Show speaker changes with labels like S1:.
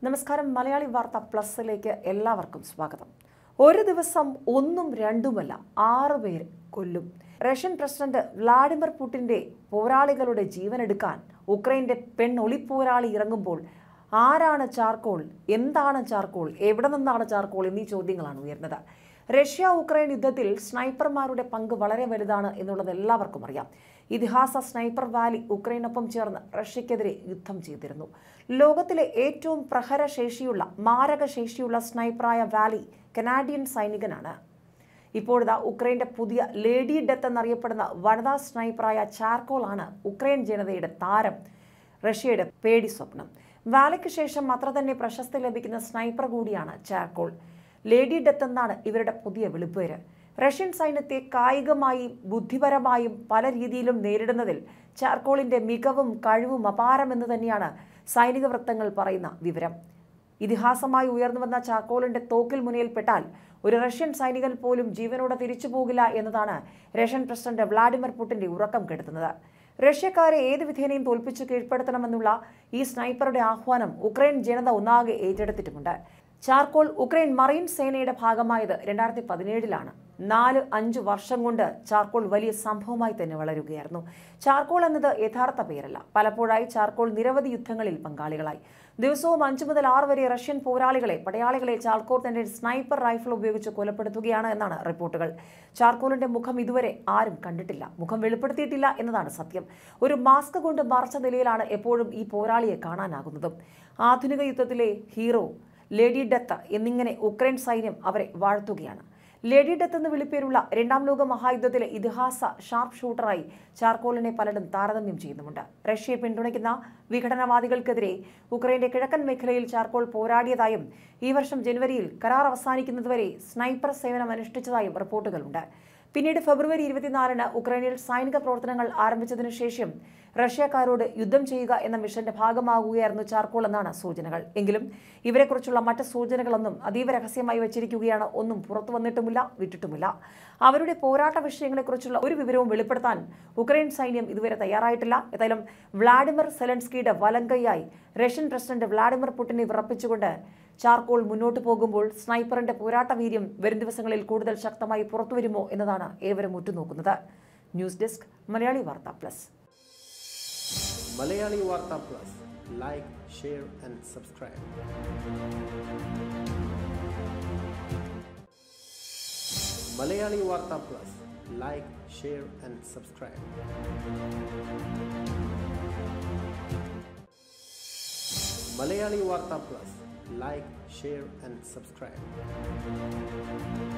S1: നമസ്കാരം. മലയാളി വാർത്ത പ്ലസിലേക്ക് എല്ലാവർക്കും സ്വാഗതം. ഒരു ദിവസം ഒന്നും രണ്ടുമല്ല 6 പേര് കൊല്ലും. റഷ്യൻ പ്രസിഡന്റ് വ്ളാഡിമിർ പുടിന്റെ പോരാളികളുടെ ജീവനെടുക്കാൻ ഉക്രൈന്റെ ഒളിപ്പോരാളി ഇറങ്ങുമ്പോൾ ആരാണ് ചാർക്കോൾ, എന്താണ് ചാർക്കോൾ, എവിടെ നിന്നാണ് ചാർക്കോൾ എന്നീ ചോദ്യങ്ങളാണ് ഉയർന്നത്. റഷ്യ ഉക്രൈൻ യുദ്ധത്തിൽ സ്നൈപ്പർമാരുടെ പങ്ക് വളരെ വലുതാണ് എന്നുള്ളത് എല്ലാവർക്കും അറിയാം. ഇതിഹാസ സ്നൈപ്പർ വാലി ഉക്രൈനൊപ്പം ചേർന്ന് റഷ്യക്കെതിരെ യുദ്ധം ചെയ്തിരുന്നു. ലോകത്തിലെ ഏറ്റവും പ്രഹരശേഷിയുള്ള മാരകശേഷിയുള്ള സ്നൈപ്പറായ വാലി കനാഡിയൻ സൈനികനാണ്. ഇപ്പോഴത്തെ ഉക്രൈന്റെ പുതിയ ലേഡി ഡെത്ത് എന്നറിയപ്പെടുന്ന വനിതാ സ്നൈപ്പറായ ചാർക്കോൾ ആണ് ഉക്രൈൻ ജനതയുടെ താരം, റഷ്യയുടെ പേടി സ്വപ്നം. വാലിക്ക് ശേഷം അത്ര തന്നെ പ്രശസ്തി ലഭിക്കുന്ന സ്നൈപ്പർ കൂടിയാണ് ചാർക്കോൾ. ലേഡി ഡെത്ത് എന്നാണ് ഇവരുടെ പുതിയ വിളിപ്പേര്. റഷ്യൻ സൈന്യത്തെ കായികമായും ബുദ്ധിപരമായും പല രീതിയിലും നേരിടുന്നതിൽ ചാർക്കോളിന്റെ മികവും കഴിവും അപാരമെന്ന് തന്നെയാണ് സൈനിക വൃത്തങ്ങൾ പറയുന്ന വിവരം. ഇതിഹാസമായി ഉയർന്നുവന്ന ചാർക്കോളിന്റെ തോക്കിൽ മുനയിൽപ്പെട്ടാൽ ഒരു റഷ്യൻ സൈനികൻ പോലും ജീവനോടെ തിരിച്ചു പോകില്ല എന്നതാണ് റഷ്യൻ പ്രസിഡന്റ് വ്ളാഡിമിർ പുടിന്റെ ഉറക്കം കെടുത്തുന്നത്. റഷ്യക്കാരെ ഏത് വിധേനയും തോൽപ്പിച്ച് കീഴ്പ്പെടുത്തണമെന്നുള്ള ഈ സ്നൈപ്പറുടെ ആഹ്വാനം ഉക്രൈൻ ജനത ഒന്നാകെ ഏറ്റെടുത്തിട്ടുമുണ്ട്. ചാർക്കോൾ ഉക്രൈൻ മറൈൻ സേനയുടെ ഭാഗമായത് 2017-ലാണ്. 4-5 വർഷം കൊണ്ട് ചാർക്കോൾ വലിയ സംഭവമായി തന്നെ വളരുകയായിരുന്നു. ചാർക്കോൾ എന്നത് യഥാർത്ഥ പേരല്ല. പലപ്പോഴായി ചാർക്കോൾ നിരവധി യുദ്ധങ്ങളിൽ പങ്കാളികളായി. ദിവസവും 5 മുതൽ 6 വരെ റഷ്യൻ പടയാളികളെ ചാർക്കോൾ തന്റെ സ്നൈപ്പർ റൈഫിൾ ഉപയോഗിച്ച് കൊലപ്പെടുത്തുകയാണ് എന്നാണ് റിപ്പോർട്ടുകൾ. ചാർക്കോളിന്റെ മുഖം ഇതുവരെ ആരും കണ്ടിട്ടില്ല, മുഖം വെളിപ്പെടുത്തിയിട്ടില്ല എന്നതാണ് സത്യം. ഒരു മാസ്ക് കൊണ്ട് മറച്ച നിലയിലാണ് എപ്പോഴും ഈ പോരാളിയെ കാണാനാകുന്നതും. ആധുനിക യുദ്ധത്തിലെ ഹീറോ, ലേഡി ഡെത്ത് എന്നിങ്ങനെ ഉക്രൈൻ സൈന്യം അവരെ വാഴ്ത്തുകയാണ്. ലേഡി ഡെത്ത് എന്ന് വിളിപ്പേരുള്ള 2ാം ലോക മഹായുദ്ധത്തിലെ ഇതിഹാസ ഷാർപ്പ് ഷൂട്ടറായി ചാർക്കോളിനെ പലരും താരതമ്യം ചെയ്യുന്നുമുണ്ട്. റഷ്യയെ പിന്തുണയ്ക്കുന്ന വിഘടനവാദികൾക്കെതിരെ ഉക്രൈന്റെ കിഴക്കൻ മേഖലയിൽ ചാർക്കോൾ പോരാടിയതായും ഈ വർഷം ജനുവരിയിൽ കരാർ അവസാനിക്കുന്നതുവരെ സ്നൈപ്പർ സേവനം അനുഷ്ഠിച്ചതായും റിപ്പോർട്ടുകളുണ്ട്. പിന്നീട് ഫെബ്രുവരി 24-ന് ഉക്രൈനിൽ സൈനിക പ്രവർത്തനങ്ങൾ ആരംഭിച്ചതിനു ശേഷം റഷ്യക്കാരോട് യുദ്ധം ചെയ്യുക എന്ന മിഷന്റെ ഭാഗമാകുകയായിരുന്നു ചാർക്കോൾ എന്നാണ് സൂചനകൾ. എങ്കിലും ഇവരെക്കുറിച്ചുള്ള മറ്റ് സൂചനകളൊന്നും അതീവ രഹസ്യമായി വച്ചിരിക്കുകയാണ്. ഒന്നും പുറത്തു വന്നിട്ടുമില്ല, വിട്ടിട്ടുമില്ല. അവരുടെ പോരാട്ട വിഷയങ്ങളെക്കുറിച്ചുള്ള ഒരു വിവരവും വെളിപ്പെടുത്താൻ ഉക്രൈൻ സൈന്യം ഇതുവരെ തയ്യാറായിട്ടില്ല. ഏതായാലും വ്ളാഡിമിർ സെലൻസ്കിയുടെ വലങ്കൈയായി റഷ്യൻ പ്രസിഡന്റ് വ്ളാഡിമിർ പുടിനെ വിറപ്പിച്ചുകൊണ്ട് ചാർക്കോൾ മുന്നോട്ട് പോകുമ്പോൾ സ്നൈപ്പറിന്റെ പോരാട്ട വീര്യം വരും ദിവസങ്ങളിൽ കൂടുതൽ ശക്തമായി പുറത്തുവരുമോ എന്നതാണ് ഏവരും ഉറ്റുനോക്കുന്നത്. News desk, Malayali Vartha Plus.
S2: Malayali Warta Plus. Like, share and subscribe. Malayali Warta Plus. Like, share and subscribe. Malayali Warta Plus. Like, share and subscribe.